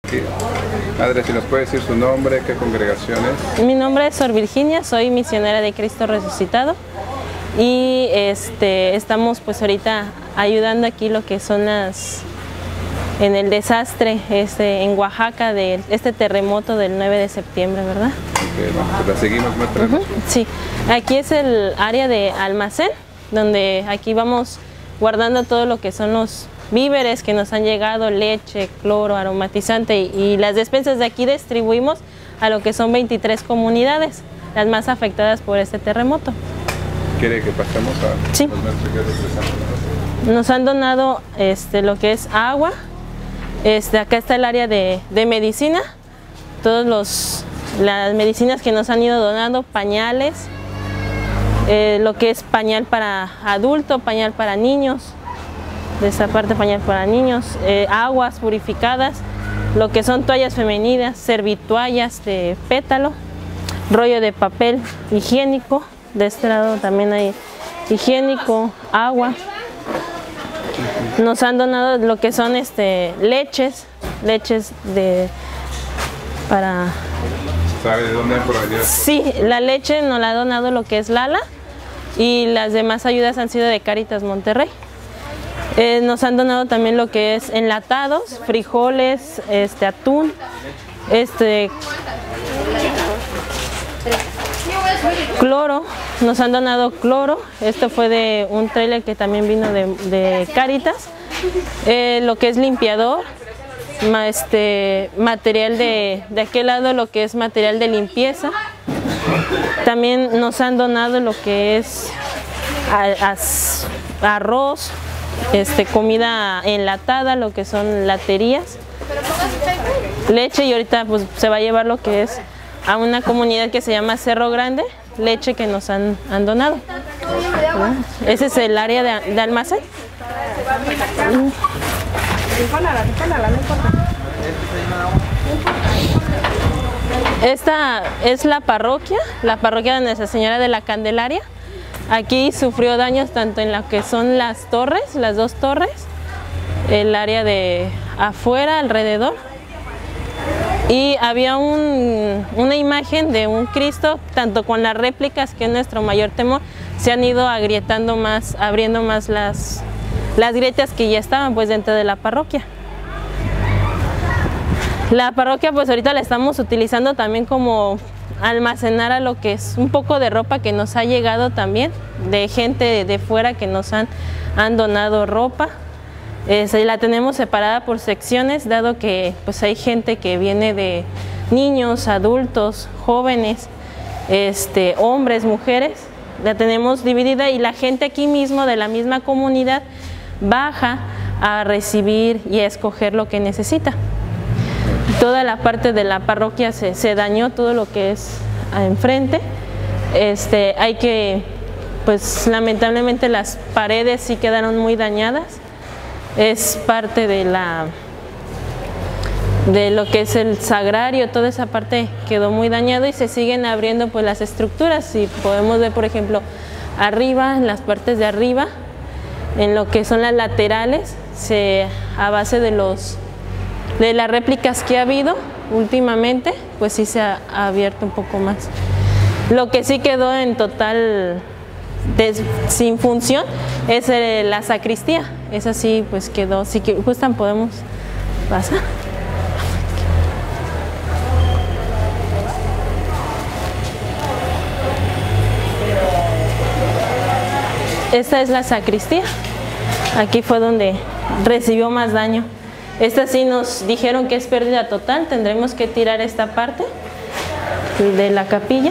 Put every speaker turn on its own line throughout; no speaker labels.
Sí. Madre, si nos puede decir su nombre, qué congregación es.
Mi nombre es Sor Virginia, soy misionera de Cristo Resucitado y estamos pues ahorita ayudando aquí lo que son en el desastre en Oaxaca de este terremoto del 9 de septiembre, ¿verdad?
Okay, bueno, pues la seguimos, maestra.
Sí, aquí es el área de almacén, donde aquí vamos guardando todo lo que son los víveres que nos han llegado, leche, cloro, aromatizante, y las despensas de aquí distribuimos a lo que son 23 comunidades, las más afectadas por este terremoto.
¿Quiere que pasemos a
sí.
los maestros que representan?
Nos han donado lo que es agua, acá está el área de medicina, las medicinas que nos han ido donando, pañales, lo que es pañal para adulto, pañal para niños, de esta parte pañal para niños, aguas purificadas, lo que son toallas femeninas, servitoallas de pétalo, rollo de papel higiénico, de este lado también hay higiénico, agua. Nos han donado lo que son leches para...
¿Sabe de dónde han provenido?
Sí, la leche nos la ha donado lo que es Lala y las demás ayudas han sido de Cáritas Monterrey. Nos han donado también lo que es enlatados, frijoles, atún, cloro, nos han donado cloro, esto fue de un trailer que también vino de Cáritas, lo que es limpiador, material de aquel lado, lo que es material de limpieza, también nos han donado lo que es arroz, comida enlatada, lo que son laterías, leche, y ahorita pues se va a llevar lo que es a una comunidad que se llama Cerro Grande, leche que nos han donado. Ese es el área de almacén. Esta es la parroquia de Nuestra Señora de la Candelaria. Aquí sufrió daños tanto en lo que son las torres, las dos torres, el área de afuera, alrededor. Y había una imagen de un Cristo, tanto con las réplicas, que es nuestro mayor temor, se han ido agrietando más, abriendo más las grietas que ya estaban pues dentro de la parroquia. La parroquia pues ahorita la estamos utilizando también como almacenar a lo que es un poco de ropa que nos ha llegado también, de gente de fuera que nos han donado ropa. La tenemos separada por secciones, dado que pues hay gente que viene de niños, adultos, jóvenes, hombres, mujeres, la tenemos dividida y la gente aquí mismo de la misma comunidad baja a recibir y a escoger lo que necesita. Toda la parte de la parroquia se dañó, todo lo que es enfrente. Hay que, pues lamentablemente las paredes sí quedaron muy dañadas. Es parte de lo que es el sagrario, toda esa parte quedó muy dañado y se siguen abriendo pues las estructuras. Y podemos ver, por ejemplo, arriba, en las partes de arriba, en lo que son las laterales, a base de las réplicas que ha habido últimamente, pues sí se ha abierto un poco más. Lo que sí quedó en total sin función es la sacristía. Esa sí pues quedó, si gustan podemos pasar. Esta es la sacristía. Aquí fue donde recibió más daño. Esta sí nos dijeron que es pérdida total, tendremos que tirar esta parte de la capilla.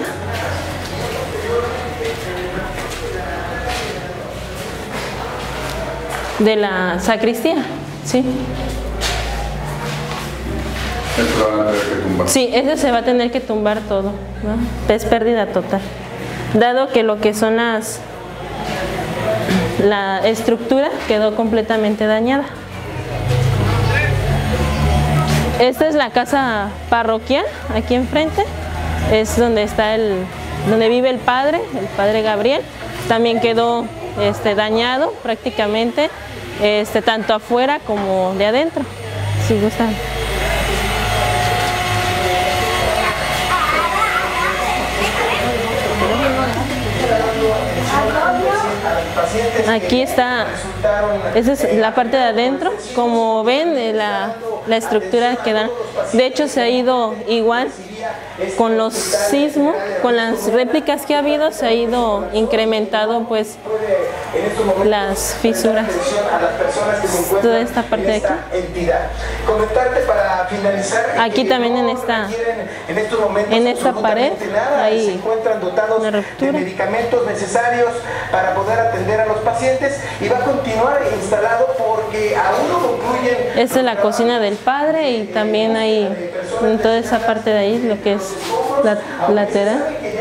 De la sacristía, sí.
Esto lo van a tener que tumbar.
Sí, ese se va a tener que tumbar todo, ¿no? Es pérdida total. Dado que lo que son la estructura quedó completamente dañada. Esta es la casa parroquial, aquí enfrente, es donde está donde vive el padre Gabriel. También quedó dañado prácticamente, tanto afuera como de adentro, si gustan. Aquí está, esa es la parte de adentro. Como ven, la estructura que dan, de hecho se ha ido igual con los sismos, con las réplicas que ha habido, se ha ido incrementado pues las fisuras. Toda esta parte de aquí. Aquí también en esta pared hay una ruptura.
Medicamentos necesarios para poder atender a los pacientes y va a continuar instalado porque aún no concluyen.
Esta es la cocina del padre y también hay en toda esa parte de ahí lo que es la lateral.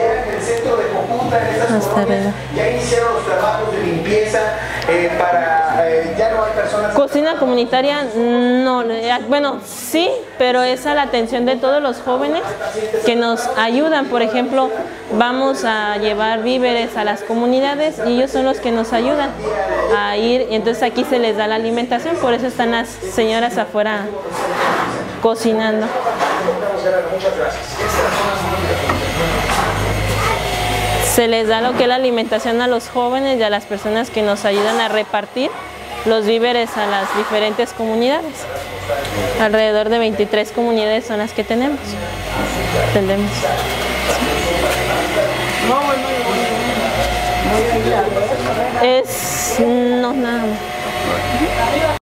Hasta arriba.
Ya iniciaron los trabajos de limpieza ya no hay personas.
Cocina comunitaria, no, bueno, sí, pero es a la atención de todos los jóvenes que nos ayudan. Por ejemplo, vamos a llevar víveres a las comunidades y ellos son los que nos ayudan a ir. Y entonces aquí se les da la alimentación, por eso están las señoras afuera cocinando.
Muchas gracias.
Se les da lo que es la alimentación a los jóvenes y a las personas que nos ayudan a repartir los víveres a las diferentes comunidades. Alrededor de 23 comunidades son las que tenemos. No, nada más.